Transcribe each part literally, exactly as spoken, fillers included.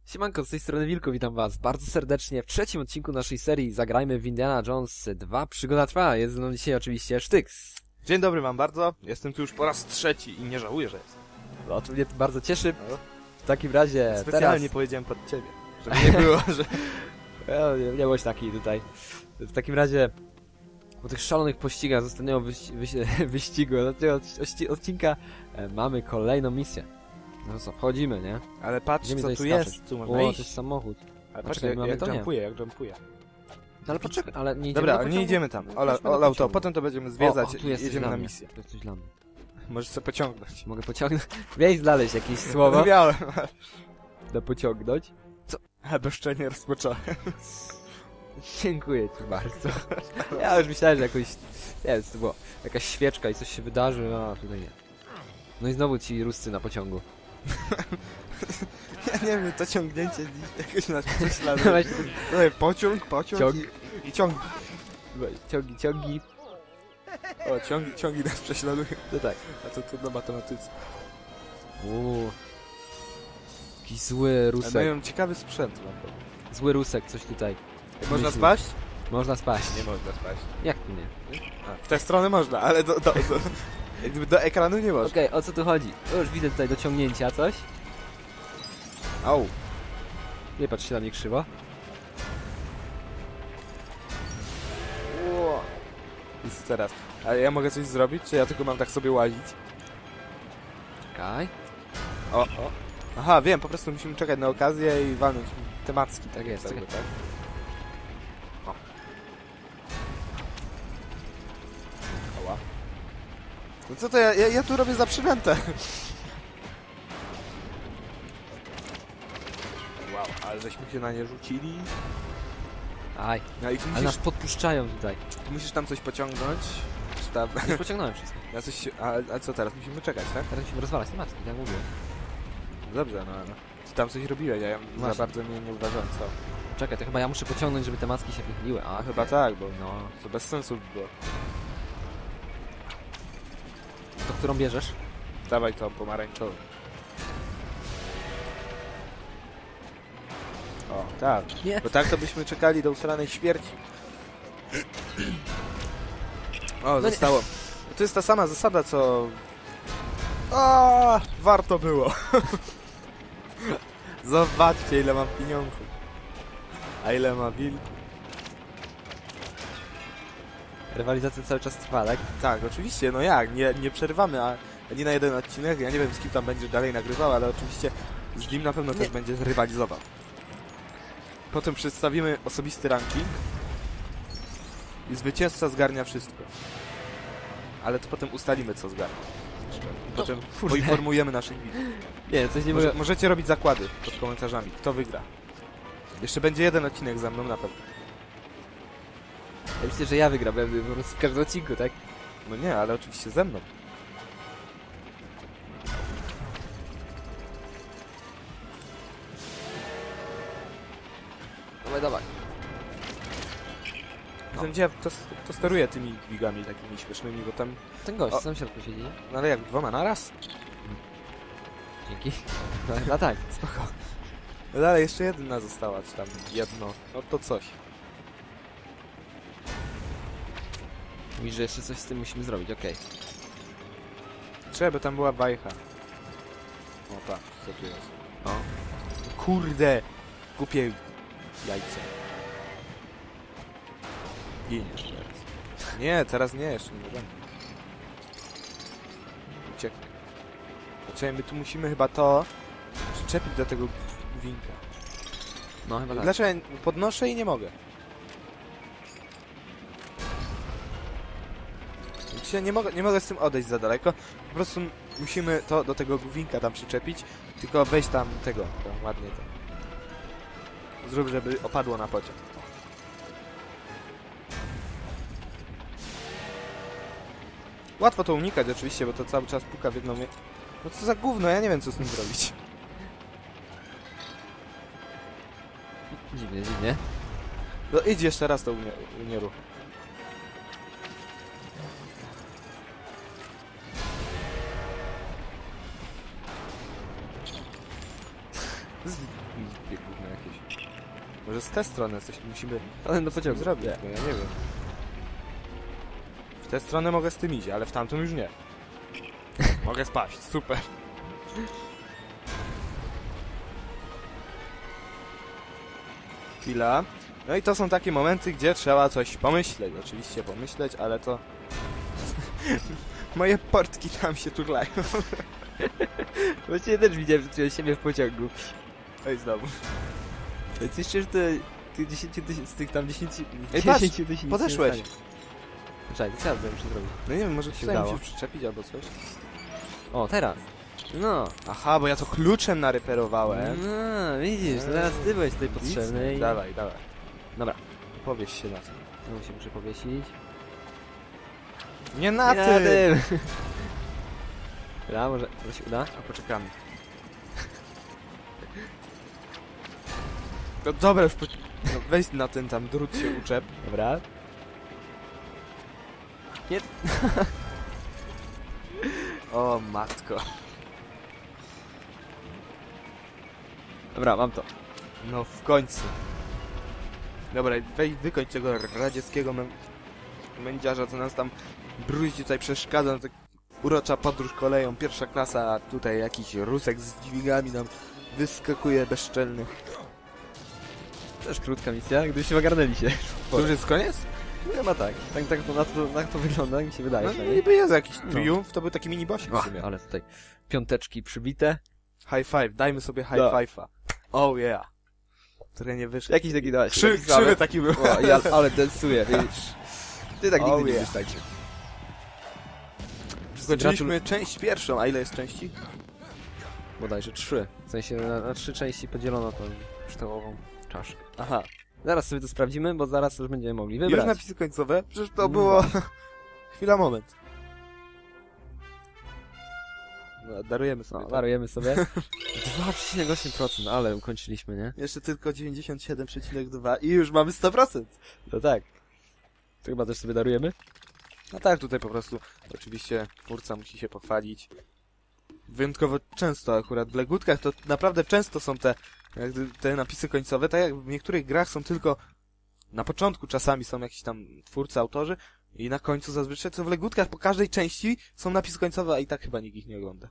Siemanko, z tej strony Wilko, witam was bardzo serdecznie w trzecim odcinku naszej serii Zagrajmy w Indiana Jones dwa. Przygoda trwa, jest ze mną dzisiaj oczywiście Sztyks. Dzień dobry wam bardzo, jestem tu już po raz trzeci i nie żałuję, że jestem. No, to mnie to bardzo cieszy. W takim razie Specjalnie teraz... powiedziałem pod ciebie, żeby nie było, że... Ja, nie, nie bądź taki tutaj. W takim razie po tych szalonych pościgach z ostatniego wyś... wyś... wyścigu, z tego odcinka e, mamy kolejną misję. No co, wchodzimy, nie? Ale patrz, Idziemy co tutaj tu skaczeć. jest, tu można O, to iść. jest samochód. Ale No patrz, czekaj, jak, mamy jak to nie. jumpuje, jak jumpuje. No ale poczekaj, ale nie idziemy Dobra, do ale nie pociągu? idziemy tam, No, ola, chodźmy do olał to, pociągu. potem to będziemy O, zwiedzać o, tu i jest coś jedziemy dla na mnie. misję. To jest coś dla mnie. Możesz sobie pociągnąć. Mogę pociągnąć? Miałeś znaleźć jakieś słowo Miałem, do pociągnąć? ale bezczelnie rozpocząłem. Dziękuję ci bardzo. Ja już myślałem, że jakoś... Nie wiem, co to było. Jakaś świeczka i coś się wydarzy, a tutaj nie. No i znowu ci ruscy na pociągu. Ja nie wiem, to ciągnięcie dziś jakoś nas prześladuje. Właśnie, Tutaj pociąg, pociąg Ciąg. i, i ciąg. ciągi, ciągi. O, ciągi, ciągi nas prześladują. To tak. A to trudno matematyce. Uuu. Jakiś zły Ale rusek. mają ciekawy sprzęt na pewno. Zły rusek, coś tutaj. Można Myśli. spaść? Można spaść. Nie można spaść. Jak tu nie? A, w tę stronę można, ale do, do, do, jakby do ekranu nie można. Okej, okay, o co tu chodzi? O, już widzę tutaj do ciągnięcia coś. Au. Nie patrz się na mnie krzywo. Ło. I co teraz? A ja mogę coś zrobić, czy ja tylko mam tak sobie łazić? Czekaj. O, o. Aha, wiem, po prostu musimy czekać na okazję i walnąć te macki. Tak jest, jakby, czekaj. tak? O. Ała. No co to ja, ja, ja tu robię za przynętę. Wow, ale żeśmy się na nie rzucili. Aj, No i tu ale musisz, nas podpuszczają tutaj. tu musisz tam coś pociągnąć. Czy tam... Już pociągnąłem wszystko. Ja coś się... a, a co teraz? Musimy czekać, tak? Teraz musimy rozwalać te matki, tak mówię. Dobrze, no ale... Ty tam coś robiłeś, a ja za Właśnie. bardzo nie, nie uważam, co? Czekaj, to chyba ja muszę pociągnąć, żeby te macki się wychyliły. A, A chyba tak, bo No, to bez sensu by było. to którą bierzesz? Dawaj to pomarańczową. O, tak. Nie. Bo tak to byśmy czekali do usranej śmierci. O, No nie. zostało. To jest ta sama zasada, co... O, warto było. Zobaczcie, ile mam pieniążków. A ile ma Will? Rywalizacja cały czas trwa, tak? Tak, oczywiście, no jak, nie, nie przerywamy, a nie na jeden odcinek, ja nie wiem z kim tam będzie dalej nagrywał, ale oczywiście z nim na pewno Nie. też będzie rywalizował. Potem przedstawimy osobisty ranking i zwycięzca zgarnia wszystko. Ale to potem ustalimy, co zgarnia. Potem kurde. poinformujemy naszych widzów. Nie, coś nie Może, mogę... możecie robić zakłady pod komentarzami, kto wygra. Jeszcze będzie jeden odcinek za mną na pewno. Ja myślę, że ja wygram, będę po prostu w każdym odcinku, tak? No nie, ale oczywiście ze mną. Dawaj, dawaj. No. Gdzie ja to, to steruję tymi dźwigami takimi śmiesznymi, bo tam... Ten gość, O. sam w środku siedzi, nie? No ale jak, dwoma naraz? Dzięki. No, no tak, spoko. No dalej, jeszcze jedna została, czy tam jedno. No to coś. Mówisz, że jeszcze coś z tym musimy zrobić, okej. Trzeba, by tam była bajka. O tak, co tu jest? O. Kurde! Głupie jajce. Giniesz teraz. Nie, teraz nie, jeszcze nie możemy. Uciekaj. Znaczy, my tu musimy chyba to przyczepić do tego winka. No chyba tak. Dlaczego ja podnoszę i nie mogę? Znaczy, nie mogę, nie mogę z tym odejść za daleko. Po prostu musimy to do tego winka tam przyczepić. Tylko weź tam tego, tam ładnie to. Zrób, żeby opadło na pociąg. Łatwo to unikać oczywiście, bo to cały czas puka w jedną... mie- No co za gówno, ja nie wiem co z tym zrobić. Dziwnie, dziwnie. No idź jeszcze raz to unie, unieruch. Z... Biegówne jakieś. Może z tej strony coś musimy Ale do pociągu. zrobić, bo ja nie wiem. W tę stronę mogę z tym iść, ale w tamtą już nie. Mogę spaść, super. Chwila. No i to są takie momenty, gdzie trzeba coś pomyśleć. Oczywiście pomyśleć, ale to... Moje portki tam się turlają. Właściwie też widziałem, że czułem siebie w pociągu. Ej, znowu. Więc jeszcze, że ty, tych dziesięciu tysięcy, z tych tam dziesięciu, Ej, patrz, dziesięciu tysięcy podeszłeś. nie stanie. Czekaj, to co ja muszę zrobić? No nie wiem, może Się tutaj udało. mi się przyczepić albo coś. O, teraz. No. Aha, bo ja to kluczem nareperowałem. No, widzisz, teraz ty byłeś tutaj potrzebny i... Dawaj, dawaj. Dobra, Powieś się na to. no się muszę powiesić. Nie na Nie tym! tym! Dobra, może, może się uda? A poczekamy. No dobra, już po... no weź na ten tam drut się uczep. Dobra. Nie... O matko. Dobra, mam to. No w końcu. Dobra, weź wykończ tego radzieckiego mę... mędziarza, co nas tam bruździ, tutaj przeszkadza. No, tak urocza podróż koleją, pierwsza klasa, a tutaj jakiś rusek z dźwigami nam wyskakuje bezczelny. Też krótka misja, gdybyśmy ogarnęli się. To już jest koniec? No chyba tak. Tak, tak to, na, to, na to wygląda, mi się wydaje. No przynajmniej. niby jest jakiś No. triumf, to był taki mini bossik w O, sumie. ale tutaj piąteczki przybite. High five, dajmy sobie high No. five'a. Oh yeah. Które nie wyszło. Jakiś taki dałeś. Krzy, krzywy taki był. O, ja, ale dansuje, widzisz. Ty tak nigdy Oh nie yeah. wiesz tańczyć. Skończyliśmy część pierwszą, a ile jest części? Bodajże trzy. W sensie na, na trzy części podzielono tą ształową czaszkę. Aha. Zaraz sobie to sprawdzimy, bo zaraz już będziemy mogli Już wybrać. napisy końcowe? Przecież to No. było... Chwila, moment. No, darujemy sobie. No, tak? darujemy sobie. dwa przecinek osiem procent, ale ukończyliśmy, nie? Jeszcze tylko dziewięćdziesiąt siedem przecinek dwa i już mamy sto procent. To tak. To chyba też sobie darujemy? No tak, tutaj po prostu oczywiście twórca musi się pochwalić. Wyjątkowo często akurat w Legódkach to naprawdę często są te, jak gdy- te napisy końcowe, tak jak w niektórych grach są tylko na początku czasami są jakiś tam twórcy, autorzy i na końcu zazwyczaj, co w Legódkach po każdej części są napisy końcowe, a i tak chyba nikt ich nie ogląda.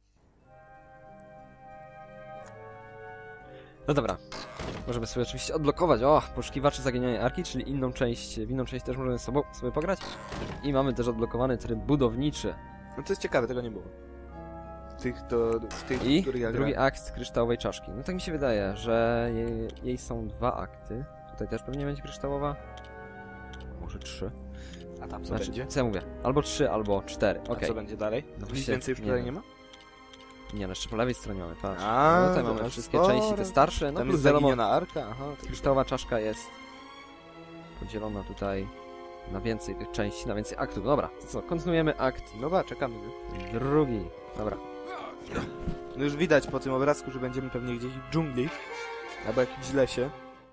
No dobra. Możemy sobie oczywiście odblokować. O, poszukiwacze zaginionej arki, czyli inną część, w inną część też możemy sobie, sobie pograć. I mamy też odblokowany tryb budowniczy. No to jest ciekawe, tego nie było. Tych, to, w tych, I w których ja drugi grałem. akt kryształowej czaszki. No tak mi się wydaje, że jej, jej są dwa akty. Tutaj też pewnie będzie kryształowa. Może trzy. A tam co Znaczy, będzie? co ja mówię? Albo trzy, albo cztery. A Okej. co będzie dalej? No Nic właśnie, więcej już nie tutaj wiem. nie ma? Nie, no jeszcze po lewej stronie mamy, patrz. A, no tutaj to mamy masz wszystkie sporo. części, te starsze. No Tam plus jest wiadomo, zaginiona arka? Aha. To kryształowa czaszka jest podzielona tutaj na więcej tych części, na więcej aktów. Dobra, to co? Kontynuujemy akt Dobra, czekamy. drugi. Dobra. No już widać po tym obrazku, że będziemy pewnie gdzieś w dżungli. Albo jakimś lesie.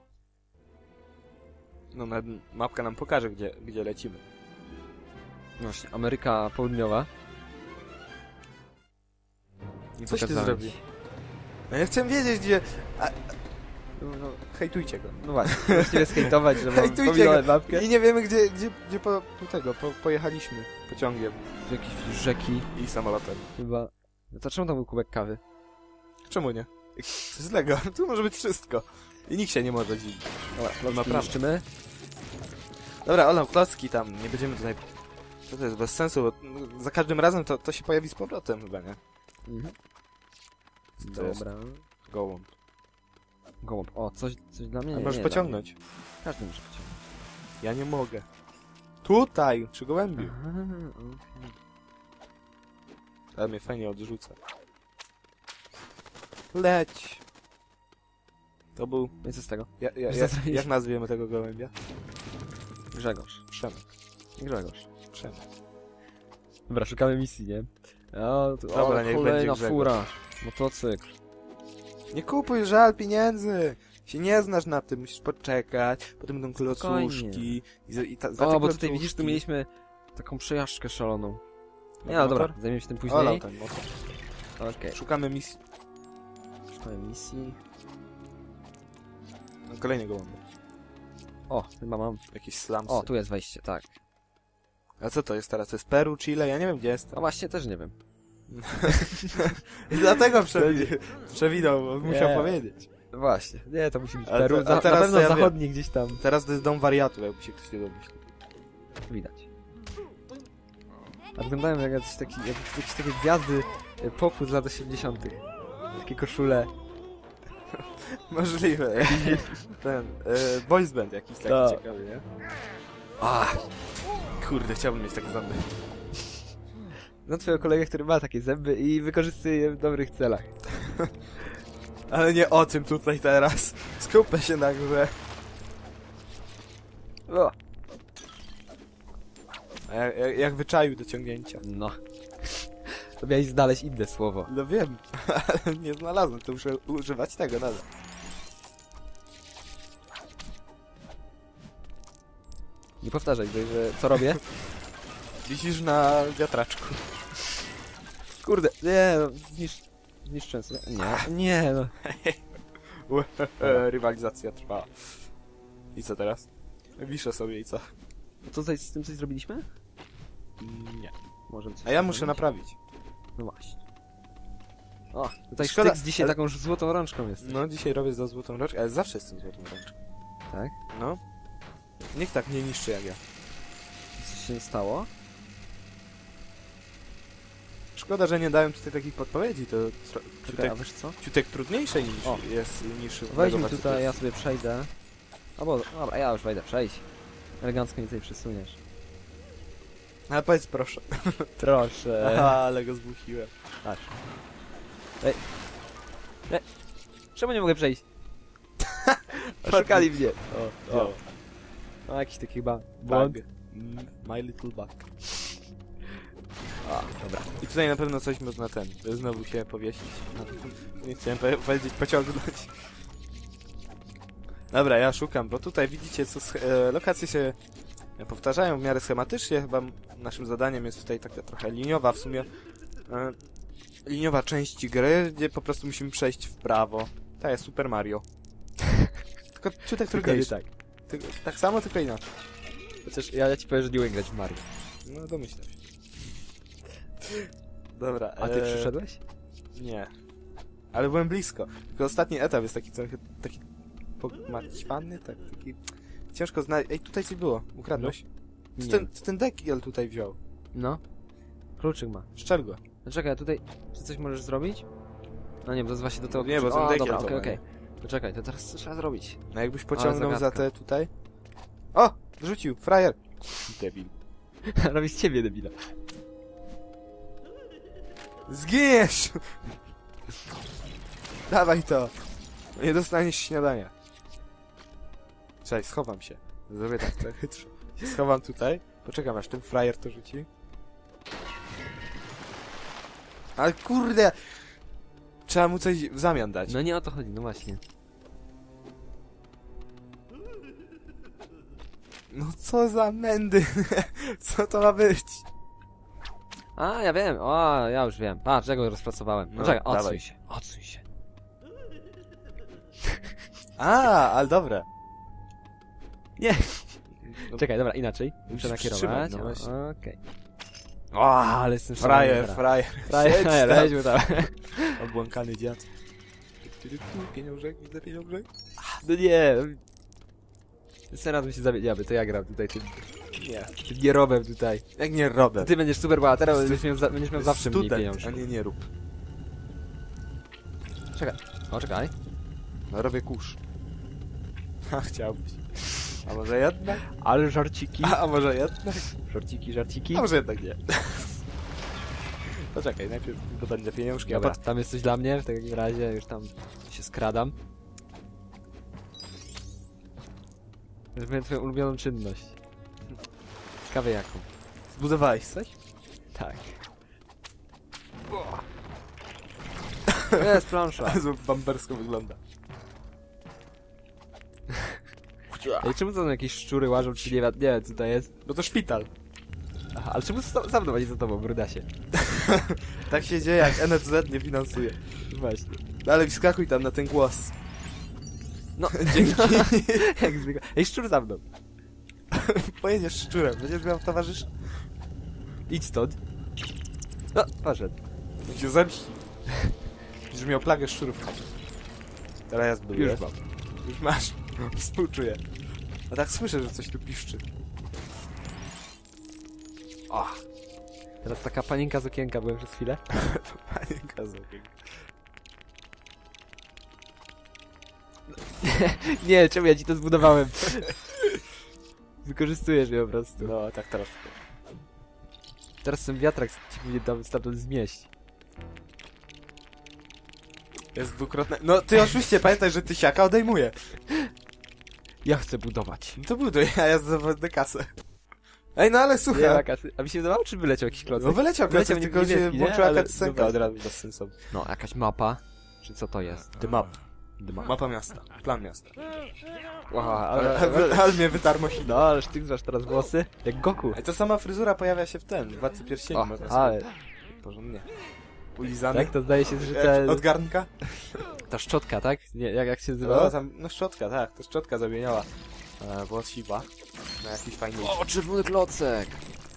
No, na, mapka nam pokaże, gdzie, gdzie lecimy. No właśnie, Ameryka Południowa. I coś ty Pokazałem zrobi. ci. No ja chcę wiedzieć, gdzie... A, No, no, hejtujcie go. no właśnie, właściwie skejtować, że mam Hejtujcie pominąłem go. mapkę. I nie wiemy, gdzie, gdzie, gdzie po, po tego, po, pojechaliśmy pociągiem Tu jakieś rzeki i samolotem. chyba. No to czemu tam był kubek kawy? Czemu nie? To jest Lego, tu może być wszystko. I nikt się nie może dziwić. Dobra, Ma klocki prawo. niszczymy. Dobra, olał klocki tam, nie będziemy tutaj... To, to jest bez sensu, bo no, za każdym razem to, to się pojawi z powrotem chyba, nie? Mhm. To jest Dobra. gołąb. Gołąb. O, coś, coś dla mnie. A nie, możesz nie, pociągnąć. dla mnie. Każdy może pociągnąć. Ja nie mogę. Tutaj, przy gołębiu. Aha, okej. Ale mnie fajnie odrzuca. Leć! To był... No i co z tego? Ja, ja, Co ja, zrobić? jak nazwiemy tego gołębia? Grzegorz. Przemek. Grzegorz. Przemek. Dobra, szukamy misji, nie? O, to, Dobra, o, niech kolejna będzie Grzegorz. fura. Motocykl. Nie kupuj, żal pieniędzy! Się nie znasz na tym, musisz poczekać, potem będą klocuszki i, za, i ta, za te O, bo klocuszki... tutaj widzisz, tu mieliśmy taką przejażdżkę szaloną. Nie, Motor? no dobra, zajmiemy się tym Olał później. ten motor. Okej. Szukamy misji. Szukamy Mamy misji. Kolejny gołąbek. O, chyba mam. Jakieś slumsy. O, tu jest wejście, tak. A co to jest teraz? To jest Peru, Chile? Ja nie wiem, gdzie jest. No właśnie, też nie wiem. I dlatego przewi przewidał, bo musiał Nie. powiedzieć. Właśnie, nie, to musi być A Peru. te- a Za, teraz na pewno to ja wiem. zachodni gdzieś tam. Teraz to jest dom wariatów, jakby się ktoś nie domyślił. Widać. A wyglądają jak jakieś, taki, jak jakieś takie gwiazdy e, popu z lat osiemdziesiątych. Takie koszule. Możliwe. Ten, e, boys band jakiś taki Tak. ciekawy, nie? A, kurde, chciałbym mieć takie zęby. No twojego kolegę, który ma takie zęby i wykorzystuje je w dobrych celach. Ale nie o tym tutaj teraz. Skupmy się na grze. O! A jak, jak, jak wyczaił do ciągnięcia. No. To miałeś znaleźć inne słowo. No wiem, ale nie znalazłem, to muszę używać tego nadal. Nie powtarzaj, że co robię? Wisisz na wiatraczku. Kurde, nie no, zniszcz... Zniszczyłem sobie. Nie, nie no. Rywalizacja trwa. I co teraz? Wiszę sobie i co? To tutaj z tym coś zrobiliśmy? Nie. Możemy coś A ja muszę zrobić? naprawić. No właśnie. O, tutaj Szkoda, Sztyks dzisiaj ale- taką złotą rączką jest. No, dzisiaj robię za złotą rączkę, ale zawsze jestem złotą rączką. Tak? No. Nikt tak nie niszczy jak ja. Coś się stało? Szkoda, że nie dałem tutaj takich podpowiedzi, to tro- Czekaj, ciutek, a wiesz co? ciutek trudniejsze niż O. jest niż Weź mi Lego tutaj, ja Versus. sobie przejdę. Albo, dobra, ja już wejdę, przejdź. Elegancko mi tutaj przesuniesz. Ale powiedz proszę. Proszę. Aha, ale go zmusiłem. Patrz. Ej. Ej. Czemu nie mogę przejść? Szukali mnie. O, O, o. No jakiś taki chyba błąd. bug. Mm, My little bug. A, dobra. I tutaj na pewno coś można ten, znowu się powiesić. No, nie chciałem powie- powiedzieć pociągnąć. Dobra, ja szukam, bo tutaj widzicie, co sch- e, lokacje się powtarzają w miarę schematycznie. Chyba m- naszym zadaniem jest tutaj taka trochę liniowa w sumie. E, liniowa część gry, gdzie po prostu musimy przejść w prawo. Tak jest Super Mario. Tylko ciutek Tylko nie trudniejszy. tak. Ty, tak samo, tylko inaczej. Chociaż ja, ja ci powiem, że nie umiem grać w Mario. No domyślam się. Dobra. A ty e, przyszedłeś? Nie. Ale byłem blisko. Tylko ostatni etap jest taki trochę taki pogmatwany, tak, taki ciężko znaleźć. Ej, tutaj coś było. Ukradłeś? Co Nie. ten, co ten dekiel tutaj wziął? No. Kluczyk ma. Szczel go. No czekaj, a tutaj... Czy coś możesz zrobić? No nie, bo to jest właśnie do tego... Nie, bo kluczy- ten O, dekiel dobra, to okej, ma, okej. To czekaj, to teraz co trzeba zrobić? No jakbyś pociągnął za zagadka. te tutaj. O! Rzucił! Frajer! Debil. Robi z ciebie, debila. Zginiesz! Dawaj to! Nie dostaniesz śniadania. Czekaj, schowam się. Zrobię tak trochę chytrze. Się schowam tutaj. Poczekam aż ten frajer to rzuci. Ale kurde! Trzeba mu coś w zamian dać. No nie o to chodzi, no właśnie. No co za mędy! Co to ma być? A, ja wiem, o, ja już wiem. Patrz, ja go rozpracowałem. No, No, czekaj, dawaj. odsuń się, odsuń się. A, ale dobra. Nie. No, Czekaj, dobra, inaczej. Muszę Musisz nakierować. przytrzymać, no właśnie. Okej. O, ale jestem szalony frajer, teraz. frajer. Frajer, Siedź frajer, tam. leźmy tam. Obłąkany dziad. Pieniążek, widzę pieniążek. No nie. Teraz my się zawiedziamy, to ja gram tutaj tym, Nie. tym nierobem tutaj. Jak nie robię. To ty będziesz super bohaterem, będziesz miał, za- będziesz miał zawsze mniej Student, pieniążków. a nie nie rób. Czekaj, o czekaj. No robię kurz. A chciałbyś. A może jednak? Ale żarciki. A, a może jednak? Żarciki, żarciki. A może jednak nie. Poczekaj, najpierw zdobędę pieniążki, Dobra, a potem... tam jest coś dla mnie, w takim razie już tam się skradam. Zrobiłem twoją ulubioną czynność. Ciekawe jaką. Zbudowałeś coś? Tak. Jest plansza. Bardzo bambersko wygląda. Ej, czemu to tam jakieś szczury łażą, czy nie, wi- nie wiem co to jest? No to szpital. Aha, ale czemu za za mną, a nie za tobą, brudasie? Tak się dzieje, jak N F Z nie finansuje. Właśnie. Dalej wskakuj tam na ten głos. No, Dzięki. jak zwykle. Ej, szczur za mną. Pojedziesz szczurem, będziesz miał towarzysz. Idź stąd. No, poszedł. On się zemści. Będziesz miał plagę szczurów w chacie. Teraz ja zbuduję. Już mam. Już masz. Współczuję. A tak słyszę, że coś tu piszczy. O, Teraz taka panienka z okienka byłem przez chwilę. panienka z okienka. Nie, czemu ja ci to zbudowałem? Wykorzystujesz mnie po prostu. No, tak teraz. Teraz ten wiatrak ci powinien tam stamtąd zmieść. Jest dwukrotne. No, ty oczywiście pamiętaj, że ty siaka odejmuje. Ja chcę budować. No to buduj, a ja zdobędę kasę. Ej, no ale Nie słuchaj. ma kasy. A mi się wydawało, czy wyleciał jakiś klocek? No wyleciał Wyleciał klocek, tylko się niebieski, nie? włączyła Ale- cutscenka dobra. od razu bez sensu. No, jakaś mapa. Czy co to jest? The map. The map. Mapa miasta. Plan miasta. Wow, Ale, ale... ale, ale mnie wytarmosi. No, ależ ty masz teraz włosy. Jak Goku. A to sama fryzura pojawia się w tym, w Władcy Pierścieni. O, można ale... sobie porządnie. Ulizany. Tak, to zdaje się, że Jak te... od garnka? Ta szczotka, tak? Nie, jak, jak się No, nazywa? tam, no szczotka, tak. To szczotka zamieniała e, włos siwa na jakiś fajny... O, czerwony klocek!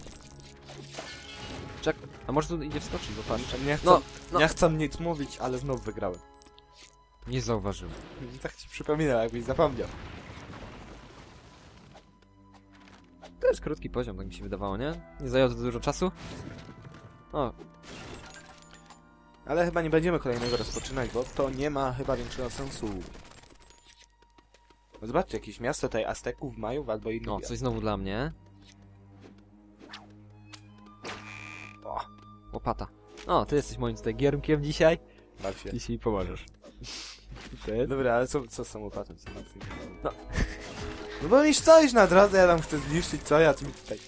Czek... A może tu idzie wskoczyć, bo patrz. Nie chcę, No, no. nie chcę nic mówić, ale znów wygrałem. Nie zauważyłem. Tak ci przypominam, jakbyś zapomniał. To jest krótki poziom, tak mi się wydawało, nie? Nie zajęło to dużo czasu. O, Ale chyba nie będziemy kolejnego rozpoczynać, bo to nie ma chyba większego sensu. No zobaczcie, jakieś miasto tutaj Azteków, Majów albo innych. no, coś znowu dla mnie. O, Łopata. O, ty jesteś moim tutaj giermkiem dzisiaj. baw się. Jeśli mi pomożesz. Ty? Dobra, ale co, co z tą łopatą? Co na tym? No. No bo mi stoisz na drodze, ja tam chcę zniszczyć, co ja tu mi tutaj...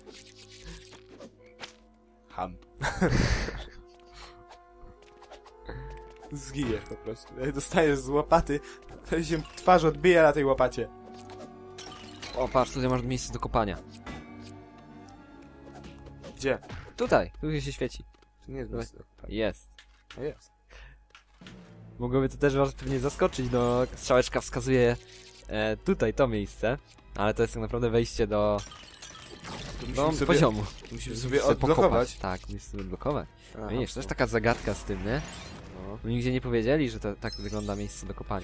Ham. Zgijesz po prostu. Jak dostajesz z łopaty, to się twarz odbija na tej łopacie. O, patrz, tutaj masz miejsce do kopania. Gdzie? Tutaj, tu się świeci. To nie jest miejsce do kopania. Jest. A jest. Mogłoby to też was pewnie zaskoczyć, no strzałeczka wskazuje e, tutaj to miejsce, ale to jest tak naprawdę wejście do, To do musimy sobie, poziomu. musimy Musisz sobie sobie odblokować. pokopać. Tak, musisz sobie odblokować. Aha, Widzisz, to jest taka zagadka z tym, nie? no. Bo nigdzie nie powiedzieli, że to tak wygląda miejsce do kopania.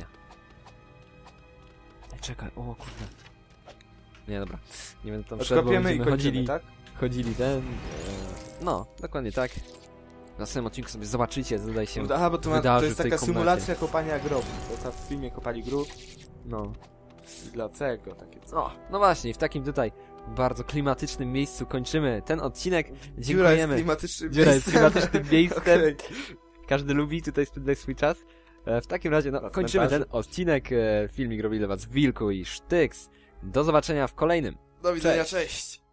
Ej, czekaj, o kurde. Nie, dobra. Nie będę tam szedł, bo Odkopiemy i będziemy kończymy, chodzili, tak? chodzili ten... E, no, dokładnie tak. Na samym odcinku sobie zobaczycie, co tutaj się Aha, bo to, ma, to wydarzy jest w tej taka komnacie. symulacja kopania grobu. Bo tam w filmie kopali grób No. i dlatego takie coś. O, no właśnie, w takim tutaj bardzo klimatycznym miejscu kończymy ten odcinek. Dziura jest Dziękujemy. klimatycznym Dziura jest miejscem. klimatycznym miejscem. Okej. Każdy lubi tutaj spędzać swój czas. E, W takim razie, no, Na kończymy cmentarzu. ten odcinek. E, Filmik robili dla was Wilku i Sztyks. Do zobaczenia w kolejnym. Do widzenia, Cześć. cześć.